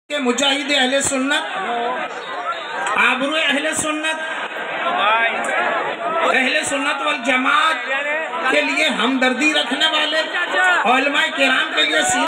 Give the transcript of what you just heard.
के मुजाहिद अहले सुन्नत, आबरू अहले सुन्नत वल जमात के लिए हमदर्दी रखने वाले उलमाए किराम के लिए